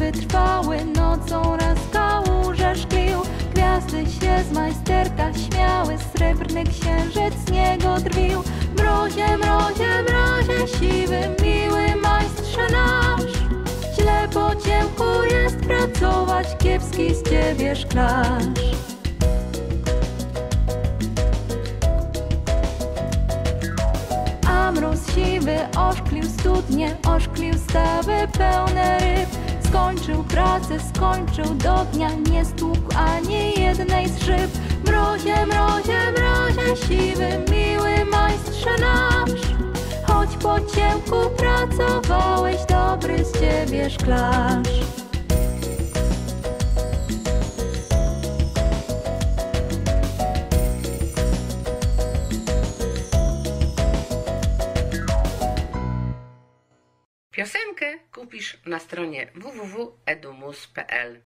wytrwały, nocą raz kałużę szklił. Gwiazdy się z majsterka śmiały, srebrny księżyc z niego drwił. Mrozie, mrozie, mrozie, siwy, miły majstrze nasz. Źle po ciemku jest pracować, kiepski z ciebie szklarz. A mróz siwy oszklił studnie, oszklił stawy pełne ryb. Skończył pracę, skończył do dnia, nie stłukł ani jednej z szyb. Mrozie, mrozie, mrozie, siwy, miły majstrze nasz. Choć po ciemku pracowałeś, dobry z ciebie szklarz. Piosenkę kupisz na stronie www.edumus.pl.